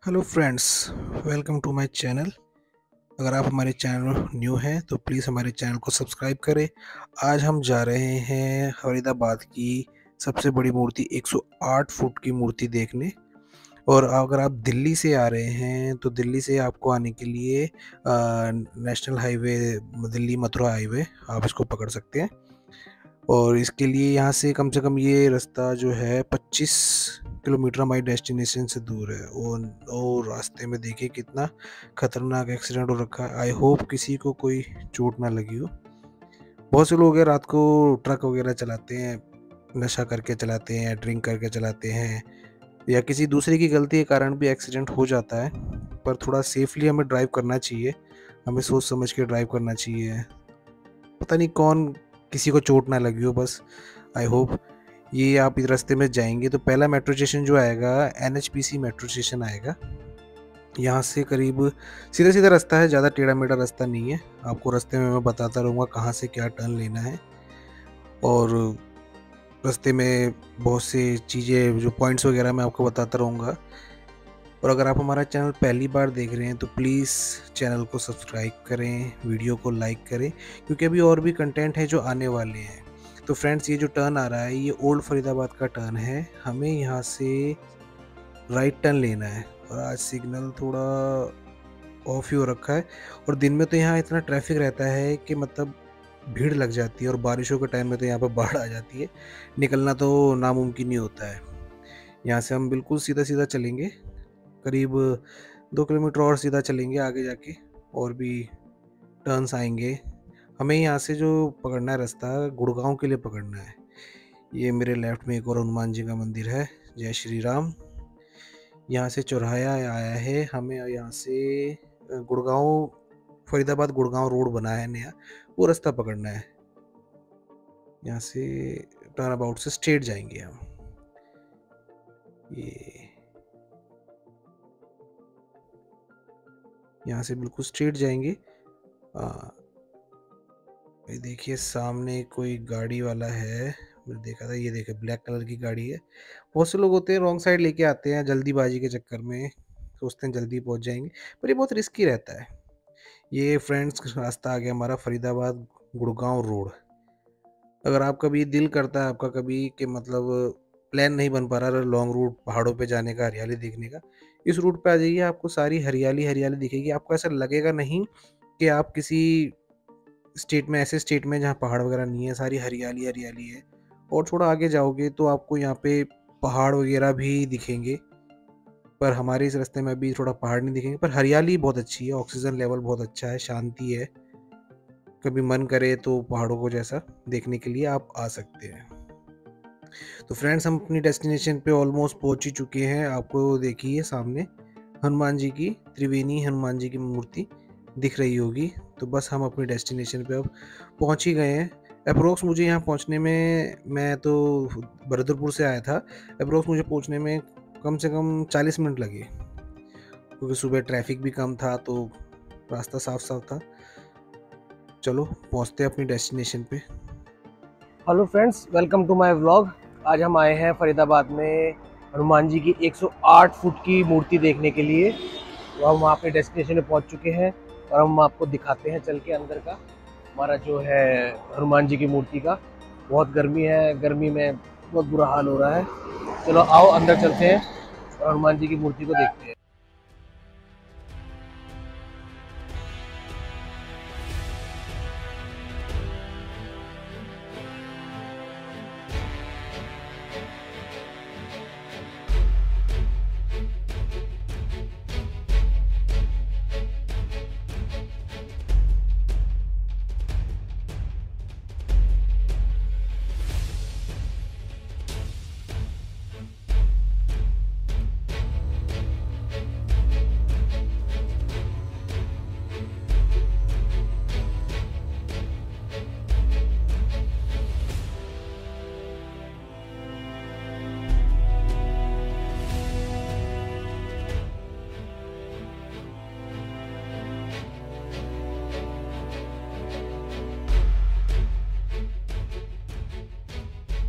Hello friends, welcome to my channel. अगर आप हमारे चैनल न्यू हैं तो प्लीज़ हमारे चैनल को सब्सक्राइब करें। आज हम जा रहे हैं फरीदाबाद की सबसे बड़ी मूर्ति 108 फुट की मूर्ति देखने। और अगर आप दिल्ली से आ रहे हैं तो दिल्ली से आपको आने के लिए national highway, Delhi Mathura highway आप इसको पकड़ सकते हैं। और इसके लिए यहाँ से कम ये रास्ता जो है 25 किलोमीटर हमारी डेस्टिनेशन से दूर है। और रास्ते में देखिए कितना खतरनाक एक्सीडेंट हो रखा है। आई होप किसी को कोई चोट ना लगी हो। बहुत से लोग हैं रात को ट्रक वगैरह चलाते हैं, नशा करके चलाते हैं, ड्रिंक करके चलाते हैं, या किसी दूसरे की गलती के कारण भी एक्सीडेंट हो जाता है। पर थोड़ा सेफली हमें ड्राइव करना चाहिए, हमें सोच समझ के ड्राइव करना चाहिए। पता नहीं कौन, किसी को चोट ना लगी हो बस। I hope. ये आप इस रास्ते में जाएंगे तो पहला मेट्रो स्टेशन जो आएगा NHPC मेट्रो स्टेशन आएगा। यहाँ से करीब सीधा सीधा रास्ता है, ज़्यादा टेढ़ा मेढ़ा रास्ता नहीं है। आपको रास्ते में मैं बताता रहूँगा कहाँ से क्या टर्न लेना है। और रास्ते में बहुत सी चीज़ें, जो पॉइंट्स वगैरह मैं आपको बताता रहूँगा। और अगर आप हमारा चैनल पहली बार देख रहे हैं तो प्लीज़ चैनल को सब्सक्राइब करें, वीडियो को लाइक करें, क्योंकि अभी और भी कंटेंट है जो आने वाले हैं। तो फ्रेंड्स, ये जो टर्न आ रहा है ये ओल्ड फरीदाबाद का टर्न है। हमें यहाँ से राइट टर्न लेना है। और आज सिग्नल थोड़ा ऑफ ही हो रखा है। और दिन में तो यहाँ इतना ट्रैफिक रहता है कि मतलब भीड़ लग जाती है, और बारिशों के टाइम में तो यहाँ पर बाढ़ आ जाती है, निकलना तो नामुमकिन ही होता है। यहाँ से हम बिल्कुल सीधा सीधा चलेंगे, करीब 2 किलोमीटर और सीधा चलेंगे आगे जाके, और भी टर्न्स आएंगे। हमें यहाँ से जो पकड़ना है रास्ता, गुड़गांव के लिए पकड़ना है। ये मेरे लेफ्ट में एक और हनुमान जी का मंदिर है, जय श्री राम। यहाँ से चौराहा आया है, हमें यहाँ से गुड़गांव, फरीदाबाद गुड़गांव रोड बना है नया, वो रास्ता पकड़ना है। यहाँ से टर्न अबाउट से स्ट्रेट जाएंगे हम। ये यहाँ से बिल्कुल स्ट्रेट जाएंगे। ये देखिए सामने कोई गाड़ी वाला है, मैंने देखा था, ये देखिए ब्लैक कलर की गाड़ी है। बहुत से लोग होते हैं रॉन्ग साइड लेके आते हैं जल्दीबाजी के चक्कर में, सोचते हैं जल्दी पहुंच जाएंगे, पर ये बहुत रिस्की रहता है। ये फ्रेंड्स रास्ता आ गया हमारा फरीदाबाद गुड़गांव रोड। अगर आप कभी दिल करता है आपका कभी कि मतलब प्लान नहीं बन पा रहा लॉन्ग रूट पहाड़ों पे जाने का, हरियाली देखने का, इस रूट पे आ जाइए, आपको सारी हरियाली हरियाली दिखेगी। आपको ऐसा लगेगा नहीं कि आप किसी स्टेट में, ऐसे स्टेट में जहाँ पहाड़ वगैरह नहीं है, सारी हरियाली हरियाली है। और थोड़ा आगे जाओगे तो आपको यहाँ पे पहाड़ वगैरह भी दिखेंगे, पर हमारे इस रास्ते में अभी थोड़ा पहाड़ नहीं दिखेंगे, पर हरियाली बहुत अच्छी है, ऑक्सीजन लेवल बहुत अच्छा है, शांति है। कभी मन करे तो पहाड़ों को जैसा देखने के लिए आप आ सकते हैं। तो फ्रेंड्स, हम अपनी डेस्टिनेशन पे ऑलमोस्ट पहुंच ही चुके हैं। आपको देखिए सामने हनुमान जी की, त्रिवेणी हनुमान जी की मूर्ति दिख रही होगी। तो बस हम अपनी डेस्टिनेशन पे अब पहुंच ही गए हैं। अप्रोक्स मुझे यहाँ पहुंचने में, मैं तो बहादुरपुर से आया था, अप्रोक्स मुझे पहुंचने में कम से कम 40 मिनट लगे, क्योंकि सुबह ट्रैफिक भी कम था तो रास्ता साफ साफ था। चलो पहुंचते हैं अपनी डेस्टिनेशन पे। Hello friends, welcome to my vlog. आज हम आए हैं फरीदाबाद में हनुमान जी की 108 फुट की मूर्ति देखने के लिए। तो हम वहाँ पे डेस्टिनेशन में पहुँच चुके हैं और हम आपको दिखाते हैं चल के अंदर का हमारा जो है हनुमान जी की मूर्ति का। बहुत गर्मी है, गर्मी में बहुत बुरा हाल हो रहा है। चलो आओ अंदर चलते हैं और हनुमान जी की मूर्ति को देखते हैं।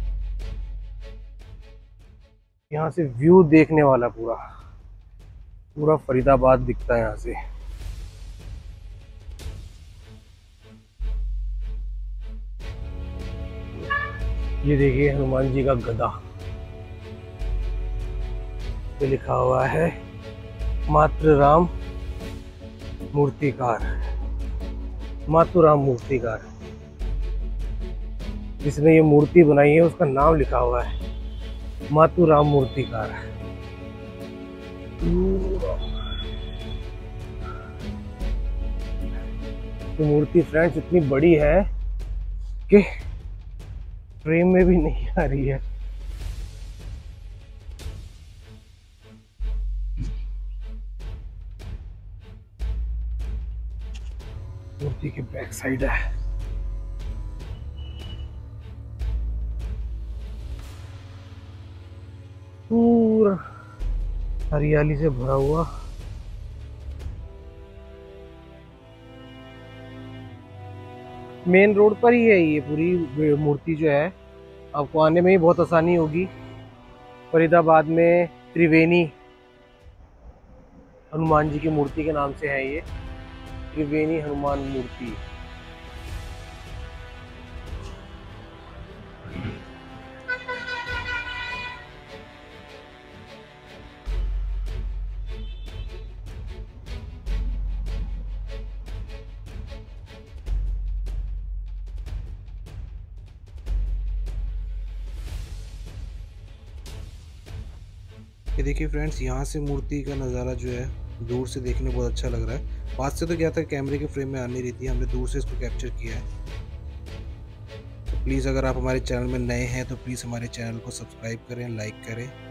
यहाँ से व्यू देखने वाला पूरा, पूरा फरीदाबाद दिखता है यहाँ से। ये देखिए हनुमान जी का गदा पे लिखा हुआ है मातृराम मूर्तिकार। मातुराम मूर्तिकार, जिसने ये मूर्ति बनाई है उसका नाम लिखा हुआ है मातुराम मूर्तिकार। तो मूर्ति फ्रेंड्स इतनी बड़ी है कि फ्रेम में भी नहीं आ रही है। मूर्ति की बैक साइड है। पूरा हरियाली से भरा हुआ। मेन रोड पर ही है ये पूरी मूर्ति जो है, आपको आने में ही बहुत आसानी होगी। फरीदाबाद में त्रिवेणी हनुमान जी की मूर्ति के नाम से है ये, त्रिवेणी हनुमान मूर्ति। ये देखिए फ्रेंड्स, यहाँ से मूर्ति का नज़ारा जो है दूर से देखने में बहुत अच्छा लग रहा है। पास से तो क्या था, कैमरे के फ्रेम में आ नहीं रही थी, हमने दूर से इसको कैप्चर किया है। तो प्लीज़ अगर आप हमारे चैनल में नए हैं तो प्लीज़ हमारे चैनल को सब्सक्राइब करें, लाइक करें